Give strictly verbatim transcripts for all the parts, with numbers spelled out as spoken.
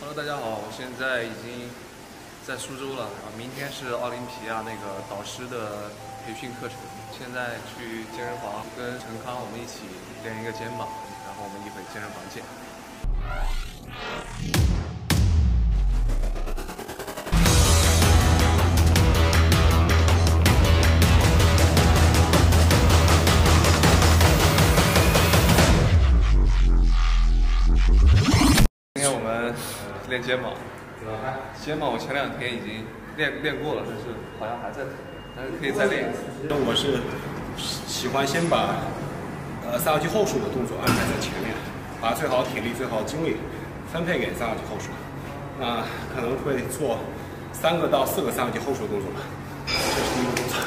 Hello， 大家好，我现在已经在苏州了，然后明天是奥林匹亚那个导师的培训课程，现在去健身房跟陈康我们一起练一个肩膀，然后我们一会健身房见。 今天我们练肩膀，肩膀我前两天已经练练过了，但是好像还在疼，但是可以再练一次。 我是喜欢先把呃三角肌后束的动作安排在前面，把最好体力、最好精力分配给三角肌后束。那可能会做三个到四个三角肌后束的动作吧。这是第一个动作。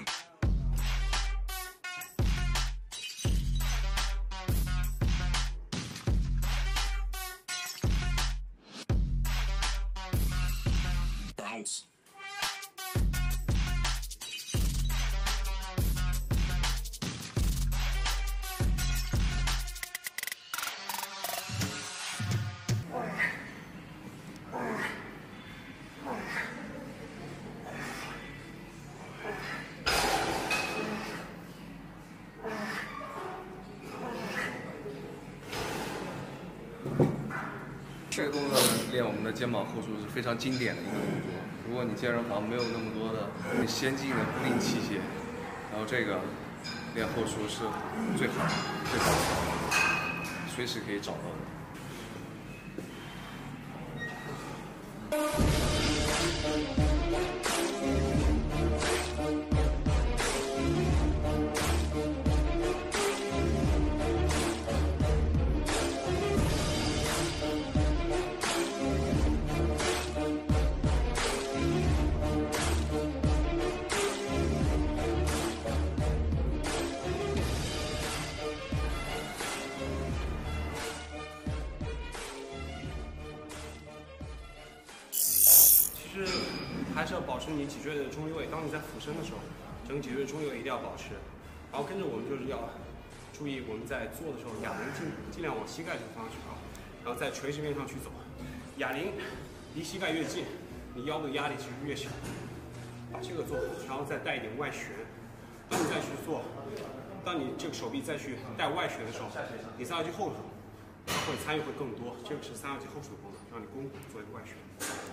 Delts. 这个动作练我们的肩膀后束是非常经典的一个动作。如果你健身房没有那么多的很先进的固定器械，然后这个练后束是最好的、最好的，随时可以找到的。 其实还是要保持你脊椎的中立位。当你在俯身的时候，整个脊椎的中立位一定要保持。然后跟着我们就是要注意我们在做的时候，哑铃尽尽量往膝盖这个方向去靠，然后在垂直面上去走。哑铃离膝盖越近，你腰的压力其实越小。把这个做好，然后再带一点外旋。当你再去做，当你这个手臂再去带外旋的时候，你三角肌后束会参与会更多。这个是三角肌后束的功能，让你肱骨做一个外旋。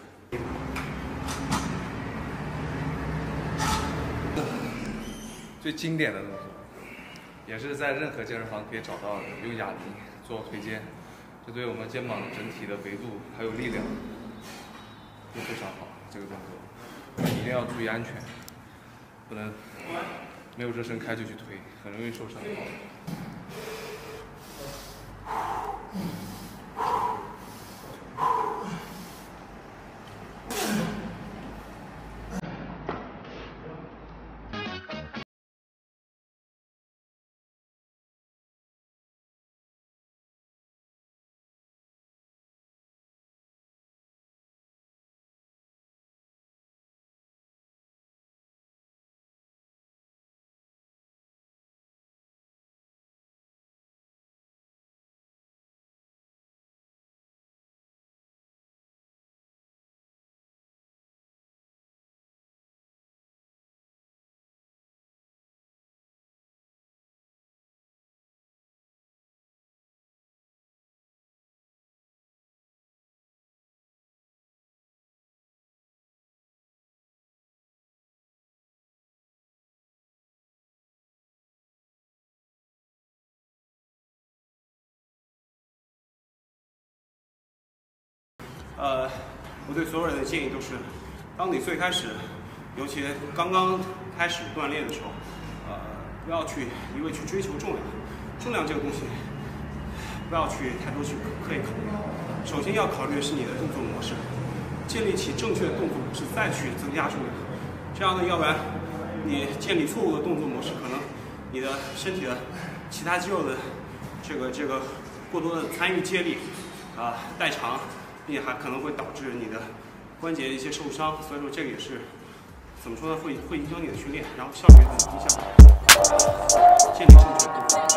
最经典的动作，也是在任何健身房可以找到的，用哑铃做推肩，这对我们肩膀整体的维度还有力量都非常好。这个动作一定要注意安全，不能没有热身开就去推，很容易受伤。 呃，我对所有人的建议都是，当你最开始，尤其刚刚开始锻炼的时候，呃，不要去一味去追求重量，重量这个东西，不要去太多去刻意考虑。首先要考虑的是你的动作模式，建立起正确的动作模式，再去增加重量。这样呢，要不然你建立错误的动作模式，可能你的身体的其他肌肉的这个这个过多的参与接力啊、呃、代偿。 并且还可能会导致你的关节的一些受伤，所以说这个也是怎么说呢？会会影响你的训练，然后效率很低下。建立正确的动作。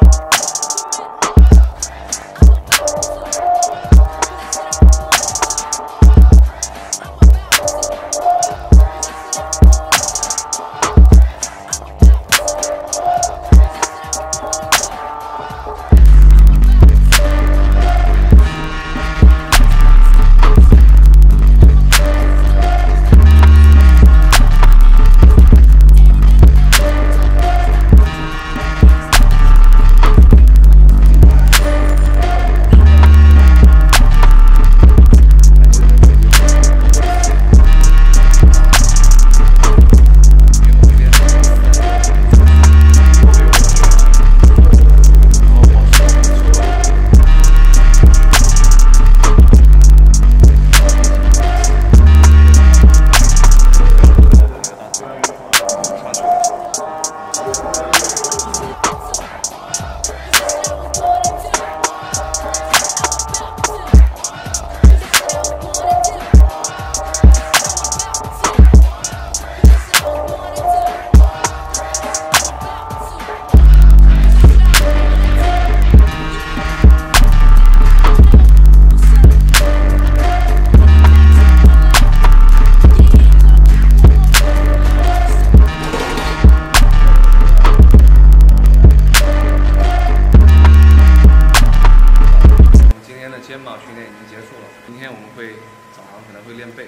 训练已经结束了，明天我们会早上可能会练背。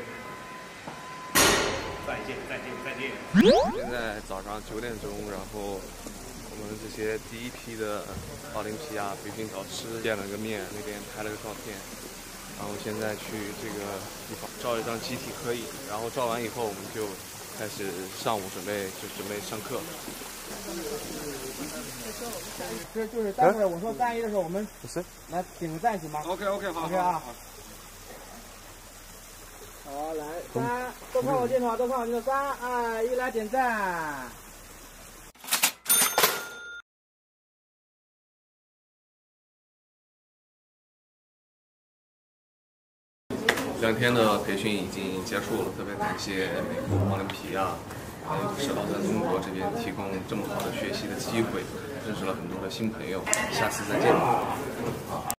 再见，再见，再见。 现在早上九点钟，然后我们这些第一批的奥林匹亚培训导师见了个面，那边拍了个照片，然后现在去这个地方照一张集体合影，然后照完以后我们就开始上午准备就准备上课。 这就是待会儿我说三一的时候，我们来顶个赞行吗 ？OK OK 好 OK 啊。好，来三，都看我镜头，都看我镜头，三二一，来点赞。 两天的培训已经结束了，特别感谢美国奥林匹亚，还有是老在中国这边提供这么好的学习的机会，认识了很多的新朋友，下次再见吧。